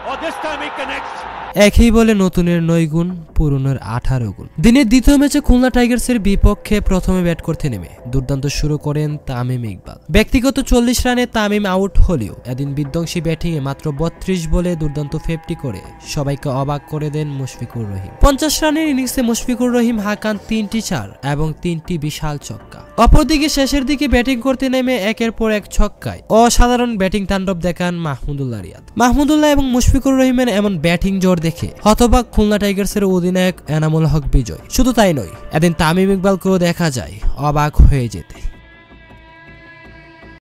একই বলে নতুনের 9 গুণ, পুরনোর 18 গুণ। দিনের দ্বিতীয় ম্যাচে খুলনা টাইগার্সের বিপক্ষে প্রথমে ব্যাট করতে নেমে দুর্দান্ত শুরু করেন তামিম ইকবাল। ব্যক্তিগত 40 রানে তামিম আউট হলেও এদিন বিধ্বংসী ব্যাটিংয়ে মাত্র 32 বলে দুর্দান্ত 50 করে সবাইকে অবাক করে দেন মুশফিকুর রহিম। 50 রানের ইনিংসে মুশফিকুর রহিম হাঁকান 3টি 4 এবং 3টি বিশাল ছক্কা। অপরদিকে শেষের দিকে ব্যাটিং করতে নেমে একের পর এক ছক্কায় অসাধারণ ব্যাটিং তাণ্ডব দেখান মাহমুদুল্লাহ রিয়াদ। মাহমুদুল্লাহ এবং মুশফিকুর রহিমের এমন ব্যাটিং জোর দেখে হতবাক খুলনা টাইগার্সের অধিনায়ক এনামুল হক বিজয়। শুধু তাই নয়, এদিন তামিম ইকবালকেও দেখা যায় অবাক হয়ে যেতে।